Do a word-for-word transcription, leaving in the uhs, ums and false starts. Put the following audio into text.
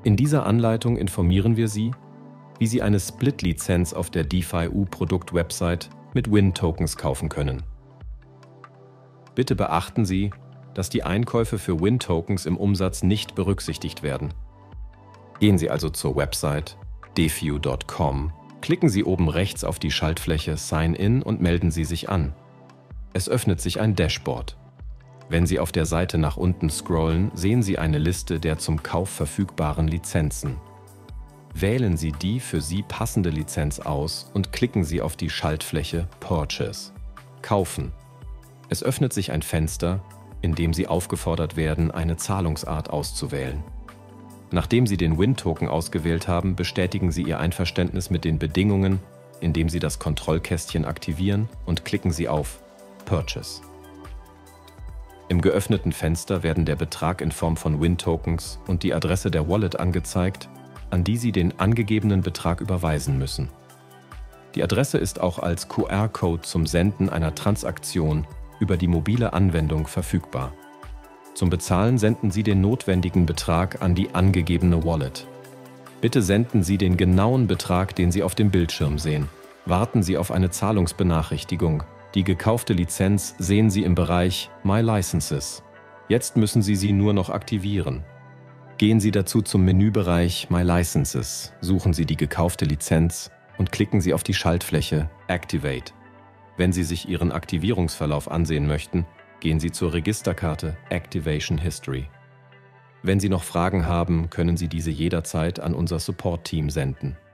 In dieser Anleitung informieren wir Sie, wie Sie eine Split-Lizenz auf der DeFi-U-Produkt-Website mit Win-Tokens kaufen können. Bitte beachten Sie, dass die Einkäufe für Win-Tokens im Umsatz nicht berücksichtigt werden. Gehen Sie also zur Website defiu punkt com, klicken Sie oben rechts auf die Schaltfläche Sign in und melden Sie sich an. Es öffnet sich ein Dashboard. Wenn Sie auf der Seite nach unten scrollen, sehen Sie eine Liste der zum Kauf verfügbaren Lizenzen. Wählen Sie die für Sie passende Lizenz aus und klicken Sie auf die Schaltfläche Purchase. Kaufen. Es öffnet sich ein Fenster, in dem Sie aufgefordert werden, eine Zahlungsart auszuwählen. Nachdem Sie den Win-Token ausgewählt haben, bestätigen Sie Ihr Einverständnis mit den Bedingungen, indem Sie das Kontrollkästchen aktivieren und klicken Sie auf Purchase. Im geöffneten Fenster werden der Betrag in Form von Win-Tokens und die Adresse der Wallet angezeigt, an die Sie den angegebenen Betrag überweisen müssen. Die Adresse ist auch als Q R-Code zum Senden einer Transaktion über die mobile Anwendung verfügbar. Zum Bezahlen senden Sie den notwendigen Betrag an die angegebene Wallet. Bitte senden Sie den genauen Betrag, den Sie auf dem Bildschirm sehen. Warten Sie auf eine Zahlungsbenachrichtigung. Die gekaufte Lizenz sehen Sie im Bereich My Licenses. Jetzt müssen Sie sie nur noch aktivieren. Gehen Sie dazu zum Menübereich My Licenses, suchen Sie die gekaufte Lizenz und klicken Sie auf die Schaltfläche Activate. Wenn Sie sich Ihren Aktivierungsverlauf ansehen möchten, gehen Sie zur Registerkarte Activation History. Wenn Sie noch Fragen haben, können Sie diese jederzeit an unser Support-Team senden.